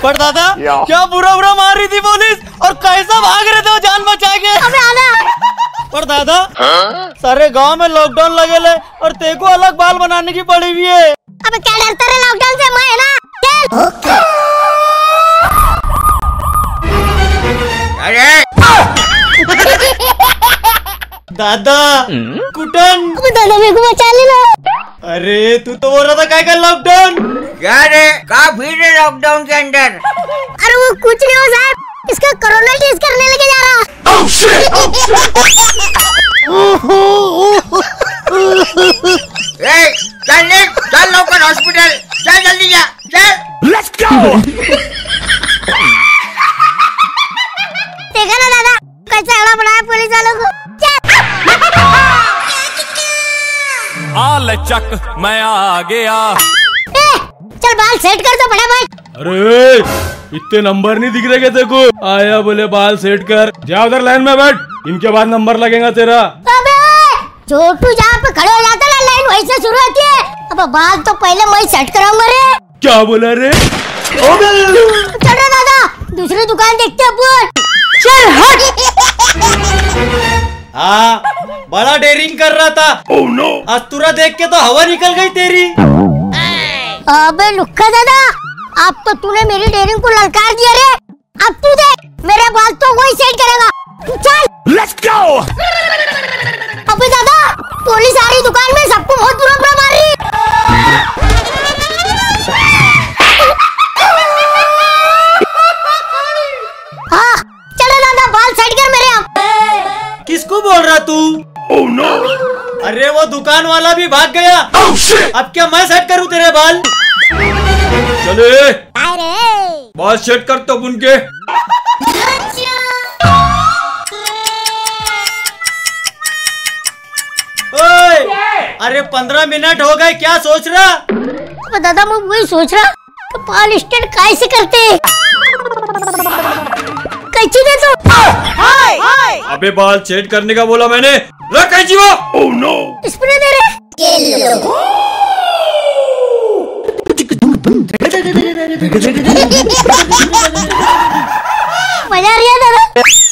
But दादा क्या बुरा बुरा मार रही थी पुलिस और कैसा भाग रहे थे जान बचा के। अबे आना। पर दादा सारे गांव में लॉकडाउन लगे ले और तेको अलग बाल बनाने की पड़ी हुई है। अबे क्या डरता रहे लॉकडाउन से, मैं है ना। चल। अरे दादा कुटन। अबे दादा मेरे को बचा लेना। अरे तू तो बोल रहा था क्या लॉकडाउन। क्या रे कहाँ फिर रहे लॉकडाउन के अंदर। अरे वो कुछ नहीं हो साहब, इसका कोरोना टेस्ट करने लेके जा रहा। चल लौकर हॉस्पिटल चल, जल्दी जा चल। Let's go. देखा ना दादा कैसा हड़ा बनाया पुलिस वालों को। आ लचक मैं आ गया। चल बाल सेट कर दो बड़ा भाई। अरे इतने नंबर नहीं दिख रहे क्या तेरे को? आया बोले बाल सेट कर, जा उधर लाइन में बैठ, इनके बाद नंबर लगेगा तेरा। अबे छोटू जहाँ पे खड़े हो जाता ना लाइन वहीं से शुरू होती है। अब बाल तो पहले मैं सेट कराऊंगा रे। क्या बोला रे? चल रे दादा दूसरी दुकान देखते हैं अपन। चल हट। हाँ बड़ा डेयरिंग कर रहा था। Oh no. आज तुरा देख के तो हवा निकल गई तेरी। अबे लुक्का दादा अब तो तूने मेरी डेयरिंग को ललकार दिया रे। अब तू देख मेरे बाल तो वही सेट करेगा। तू चल। Let's go. अबे दादा पुलिस आ रही दुकान में, सबको बहुत बुरा बुरा मार रही। हाँ चलो दादा बाल सेट कर मेरे। अब किसको बोल रहा तू? Oh no. अरे वो दुकान वाला भी भाग गया। अब क्या मैं सेट करूं तेरे बाल? चले अरे बाल सेट कर तो उनके। ओए अरे 15 मिनट हो गए, क्या सोच रहा? अबे दादा मैं वही सोच रहा तो बाल स्ट्रेट कैसे करते। कैची दे तो। अबे बाल सेट करने का बोला मैंने, रख कैंची वो। Oh no. स्प्रे दे रे। मजा आ रही है दादा।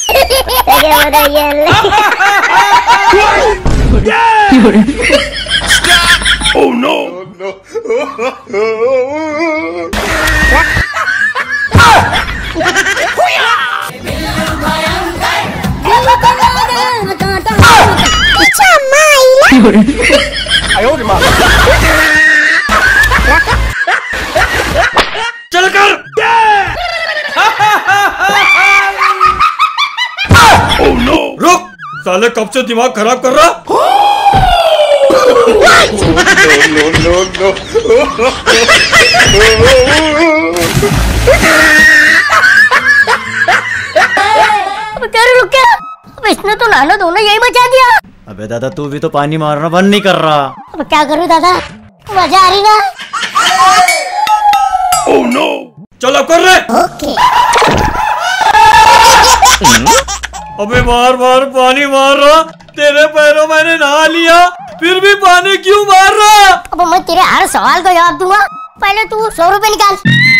Oh no. चल कर। Oh no. रुक साले कब से दिमाग खराब कर रहा। अब इसने तो नाना दोनों यही बचा दिया। अबे दादा तू भी तो पानी मारना बंद नहीं कर रहा। अब क्या करूं दादा, मजा आ रही ना। Oh no. चलो कर रहे। ओके। अबे मार मार पानी मार रहा, तेरे पैरों मैंने नहा लिया फिर भी पानी क्यों मार रहा? अब मैं तेरे हर सवाल का जवाब दूंगा, पहले तू 100 रुपए निकाल।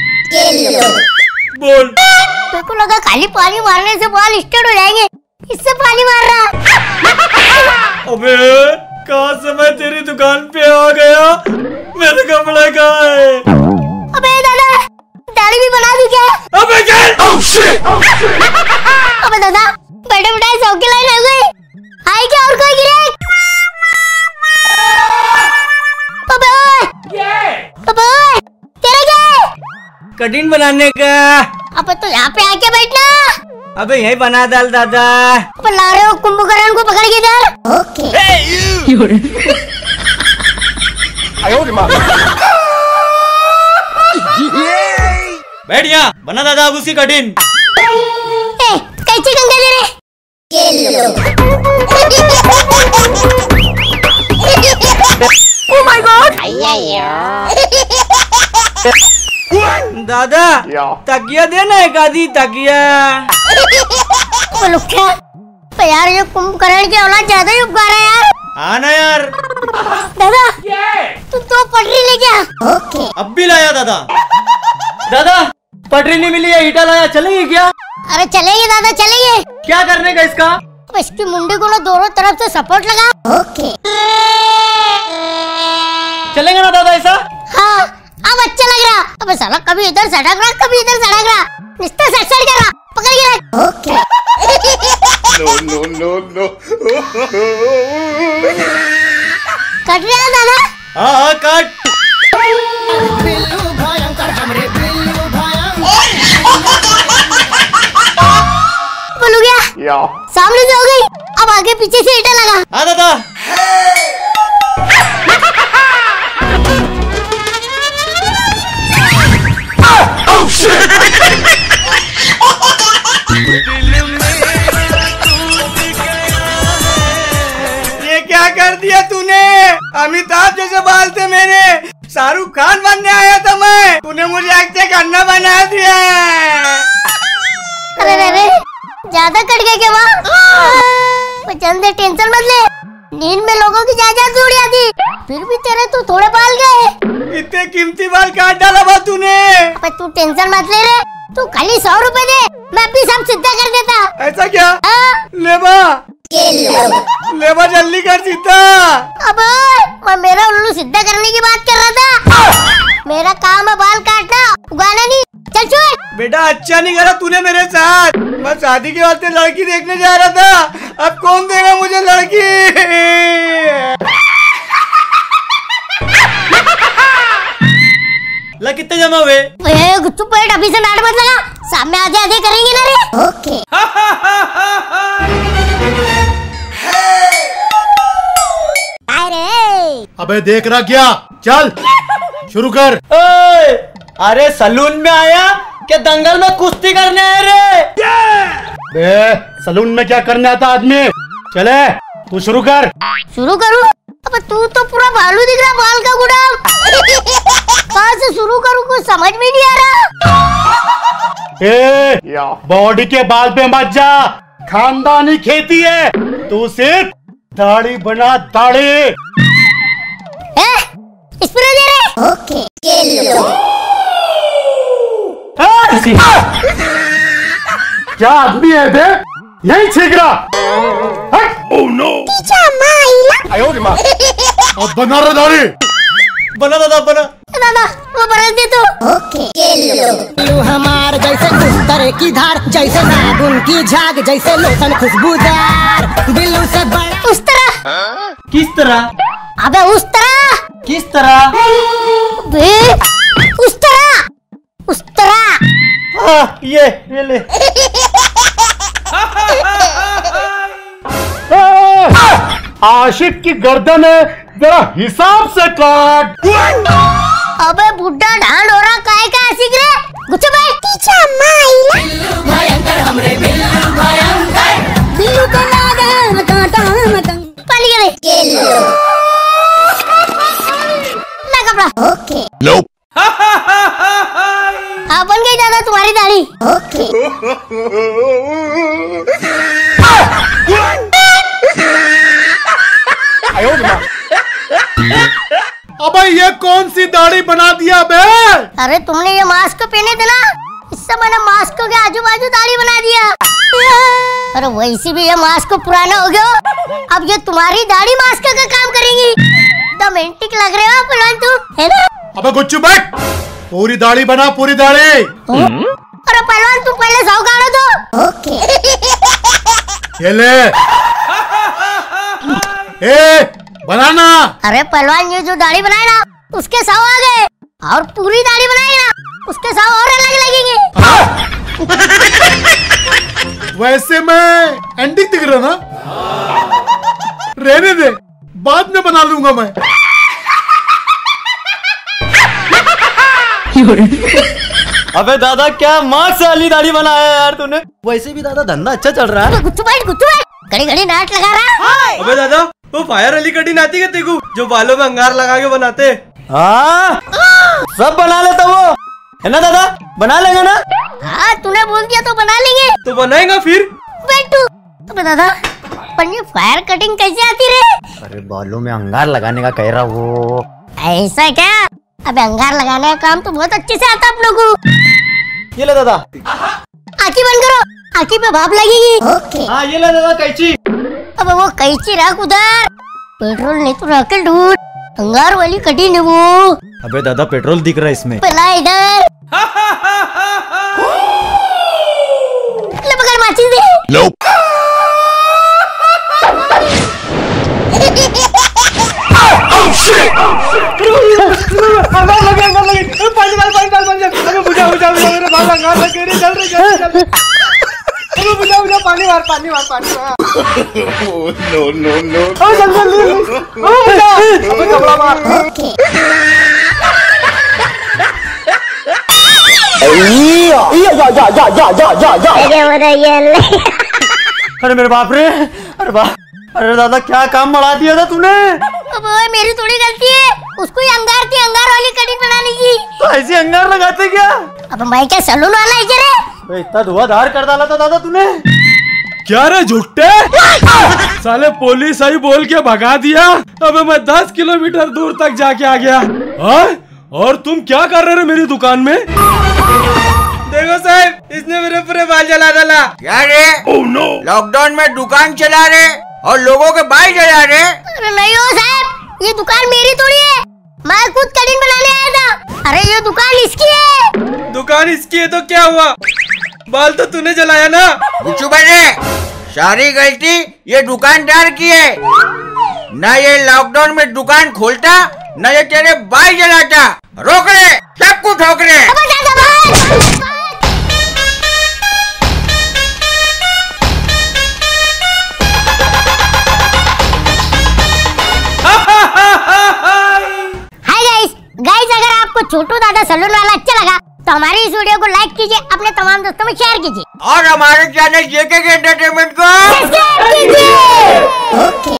बोल। मेरे को लगा खाली पानी मारने से बाल स्ट्रेट हो जाएंगे, इससे पानी मार रहा। अबे कहाँ से मैं तेरी दुकान पे आ गया, मेरे कपड़े कहाँ है? अबे दादा दाढ़ी भी बना दी क्या? अबे क्या? अबे दादा बैठे बैठे चौकी लाइन हो गई। आई क्या और कोई गिराक? अबे तेरा क्या है? कटिंग बनाने का। अबे तो यहाँ पे आके बैठना। अबे यही बना डाल दादा। अबे ला रहे हो कुंभकर्ण को पकड़ के इधर। ओके। बैठ यहाँ, बना दादा अब उसकी कटिंग। कैची गंगा दे रहे। Oh my god. दादा तकिया देना, एक आधी तकिया। तो यार ये कुंभकर्ण की औलाद ज्यादा ही उपकार है यार। हाँ ना यार। दादा तू तो पटरी ले गया। ओके। अब भी लाया दादा। दादा पटरी नहीं मिली है, ईटा लाया, चलेगी क्या? अरे चलेंगे दादा चलेंगे। क्या करने का इसका? अब इसकी मुंडी को ना दोनों तरफ से सपोर्ट लगा। ओके चलेंगे ना दादा ऐसा? हाँ अब अच्छा लग रहा। अब साला कभी इधर सड़क रहा कभी इधर सड़क रहा, निस्ता सट कर रहा, पकड़ के रख। Okay No. कट रहा है दादा? हाँ कट। बोलू गया सामने से हो गई, अब आगे पीछे से ईटा लगा। हाँ दादा। ये क्या कर दिया तूने? अमिताभ जैसे बाल थे मेरे, शाहरुख खान बनने आया था मैं, तूने मुझे एक्टिंग करना बना दिया। अरे ज्यादा कट गया क्या वहाँ? चंदे टेंशन मत ले, नींद में लोगों की जायदाद उड़ जाती, फिर भी तेरे तो थोड़े बाल गए। इतने कीमती बाल काट डाला बा तूने। अबे तू टेंशन मत ले रे, तू खाली 100 रुपए दे, मैं भी सब सीधा कर देता। ऐसा क्या? लेबा जल्दी कर सीधा। अब मैं मेरा उल्लू सीधा करने की बात कर रहा था, मेरा काम है बाल काटना, उगाना नहीं। चल छोड़। बेटा अच्छा नहीं करा तूने मेरे साथ, मैं शादी के वास्ते लड़की देखने जा रहा था, अब कौन देगा मुझे लड़की? ला कितने जमा हुए? गुच्चू पेट अभी से नाट मत लगा, सामने आधे आधे करेंगे ना रे। ओके अबे देख रहा क्या, चल शुरू कर। अरे सलून में आया क्या दंगल में कुश्ती करने आए रे? बे सलून में क्या करने आता आदमी, चले तू शुरू कर। शुरू करूँ? अब तू तो पूरा भालू दिख रहा, बाल का गुदाम। कहाँ से शुरू करूँ कुछ समझ में नहीं आ रहा। बॉडी के बाल पे मत जा, खानदानी खेती है, तू सिर्फ दाढ़ी बना दाढ़ी। स्प्रे दे रहे। ओके क्या आदमी है बे, यही छीक रहा। ओह नो, अब बना रहा दाढ़ी। बना दादा बना। दादा वो बरस दे तो। ओके हमार जैसे उस की धार, जैसे साबुन की झाग, जैसे लोशन खुशबूदार, बिल्लू से बड़ा। उस तरह? किस तरह? अबे उस तरह। किस तरह? बे उस तरह, उस तरह। हाँ, ये ले। आशिक की गर्दन है, जरा हिसाब से काट। अबे बुड्ढा ढांड हो रहा, काय का आशिक रे? गुच्छा भाई पीछा माइला। बिल्लू भयंकर हमरे बिल्लू भयंकर, बिल्लू का नागन कांटा मतंग। पाली रे ना कपड़ा। Okay Nope. हाँ बन गई दादा तुम्हारी दाढ़ी। ओके अबे ये कौन सी दाढ़ी बना दिया बे? अरे तुमने ये मास्क पहने थे ना, इससे मैंने मास्क के आजू बाजू दाढ़ी बना दिया। अरे वैसे भी ये मास्क पुराना हो गया, अब ये तुम्हारी दाढ़ी मास्क का काम करेंगी। एकदम एंटिक लग रहे हो पहलवान तू, है ना? अबे गुच्चू बैठ, पूरी दाढ़ी बना, पूरी दाढ़ी। अरे पहलवान तू पहले 100 गाड़ो तो। ओके ये ले। ए बनाना। अरे पहलवान ये जो दाढ़ी बनाए ना, उसके 100 आ गए, और पूरी दाढ़ी बनाए ना, उसके 100 और अलग लगेंगे। वैसे मैं एंटिक दिख रहा ना, रहने दे, बाद में बना लूंगा मैं। अबे दादा क्या मार्क्स वाली दाढ़ी बनाया यार तूने। वैसे भी दादा धंधा अच्छा चल रहा है। गुच्चू भाई घड़ी घड़ी नाट लगा रहा। अबे दादा वो फायर वाली कटिंग आती है तेको, जो बालों में अंगार लगा के बनाते? हाँ सब बना लेता वो, है ना दादा? बना लेंगे ना? हाँ तूने बोल दिया तो बना लेंगे। तो बनाएगा फिर? बैठू। अबे दादा पर ये फायर कटिंग कैसे आती रे? अरे बालों में अंगार लगाने का कह रहा वो। ऐसा क्या? अबे अंगार लगाने का काम तो बहुत अच्छे से आता आप लोगों को। ये ले दादा। आँखें बंद करो, आँखी पे भाप लगेगी। हाँ ये ले दादा कैची। अब वो कैची रख उधर, पेट्रोल नहीं तो राकेल ढूंढ, अंगार वाली कटी ने वो। अबे दादा पेट्रोल दिख रहा है इसमें। पला इधर। ले पकड़ माचिस दे। पानी मार। अरे मेरे बाप रे, अरे बाप, अरे दादा क्या काम बढ़ा दिया था तूने। अब मेरी थोड़ी गलती है, उसको ही अंगार थी, अंगार वाली कटिंग बनाने की। तो ऐसे अंगार लगाते क्या? अब मैं क्या सलून वाला है रे? इतना धुआंधार कर डाला था दादा तूने। क्या रे झुट्टे, साले पुलिस आई बोल के भगा दिया। अबे मैं 10 किलोमीटर दूर तक जाके आ गया। और तुम क्या कर रहे हो मेरी दुकान में? देखो साहब, इसने मेरे पूरे बाल जला डाला। क्या रे? Oh no. लॉकडाउन में दुकान चला रहे और लोगों के बाल जला रहे। अरे नहीं हो साहब, ये दुकान मेरी थोड़ी है, मैं खुद कटिंग बनाने आया था। अरे ये दुकान इसकी है। दुकान इसकी है तो क्या हुआ, बाल तो तूने जलाया ना। बिच्छू बने, सारी गलती ये दुकानदार की है। न ये लॉकडाउन में दुकान खोलता, न ये तेरे बाल जलाता। रोक ले, सबको ठोक ले। गाइस, अगर आपको छोटू दादा सलून वाला अच्छा लगा तो हमारी इस वीडियो को लाइक कीजिए, अपने तमाम दोस्तों में शेयर कीजिए और हमारे चैनल जेके एंटरटेनमेंट को सब्सक्राइब कीजिए।